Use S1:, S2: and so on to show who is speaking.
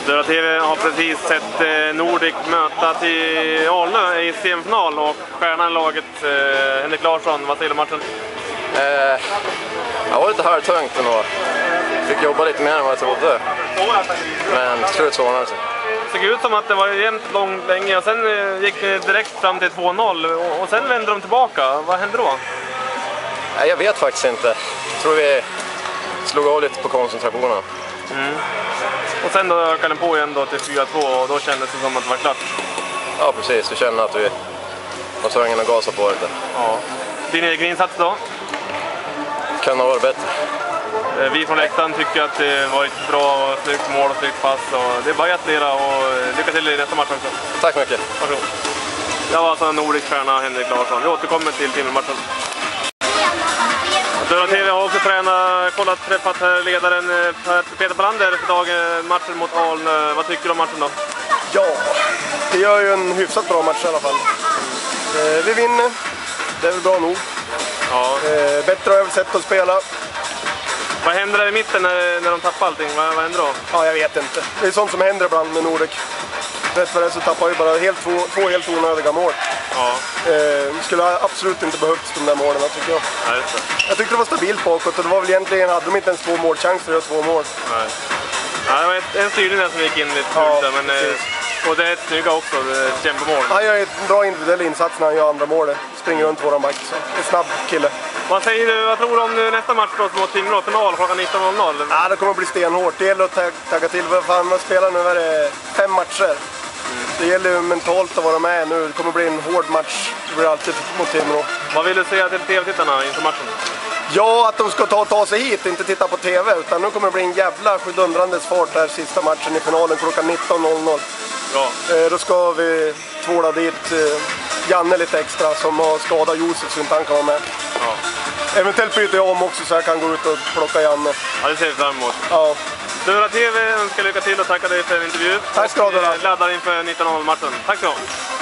S1: Dörra TV har precis sett Nordic möta till Alnö i semifinal och stjärnan i laget Henrik Larsson. Vad säger du om matchen?
S2: Jag var lite halvtungt ändå. Fick jobba lite mer än vad jag trodde. Men till slut så ordnade det sig.
S1: Det såg ut som att det var jämnt länge och sen gick det direkt fram till 2-0 och sen vände de tillbaka. Vad hände då?
S2: Nej, jag vet faktiskt inte. Jag tror vi slog av lite på koncentrationen.
S1: Och sen då ökade den på igen då till 4-2 och då kändes det som att det var klart.
S2: Ja, precis. Vi kände att vi var tvungna att gasa på lite.
S1: Ja. Din egen insats då?
S2: Kan ha varit bättre.
S1: Vi från läktaren tycker att det var ett bra och snyggt mål och snyggt pass. Och det är bara att gratulera och lycka till i nästa match också.
S2: Tack mycket.
S1: Varsågod. Det var alltså Nordic stjärna Henrik Larsson. Vi återkommer till timmermatchen. Dörra TV har också träffat ledaren Peter Palander för matchen mot Alnö. Vad tycker du om matchen då?
S3: Ja, det gör ju en hyfsat bra match i alla fall. Vi vinner, det är väl bra nog.
S1: Ja.
S3: Bättre har jag väl sett att spela.
S1: Vad händer där i mitten när de tappar allting? Vad händer då?
S3: Ja, jag vet inte. Det är sånt som händer ibland med Nordic. Rätt för det så tappar vi bara två helt onödiga mål.
S1: Ja.
S3: Skulle absolut inte behövts de där målen, tycker jag.
S1: Nej, just det.
S3: Jag tyckte det var stabilt bakåt och det var väl egentligen, hade de inte ens 2 målchanser att göra 2 mål.
S1: Nej. Ja, det var en styrning där som gick in lite fult, men och det är ett snygga också, ett kämpemål.
S3: Han gör ett bra individuell insats när han gör andra målet. Springer runt våran back, så en snabb kille.
S1: Vad säger du, vad tror du om nästa match då mot Timrå, final klockan 19.00?
S3: Ja, det kommer att bli stenhårt. Det gäller att tagga till. Fan, man spelar nu är det 5 matcher. Det gäller ju mentalt att vara med nu. Det kommer att bli en hård match. Det blir alltid mot Timrå.
S1: Vad vill du säga till TV-tittarna inför matchen?
S3: Ja, att de ska ta sig hit, inte titta på TV. Utan nu kommer det bli en jävla sjudundrandes fart här sista matchen i finalen klockan 19.00.
S1: Ja.
S3: Då ska vi tvåla dit Janne lite extra som har skadat Josef så inte han kan vara med.
S1: Ja.
S3: Eventuellt byter jag om också så jag kan gå ut och plocka Janne.
S1: Ja, det ser vi fram emot.
S3: Ja.
S1: Dörra TV önskar lycka till och tackar dig för en intervju.
S3: Tack ska du ha.
S1: Laddar inför 19.00 matchen. Tack så mycket.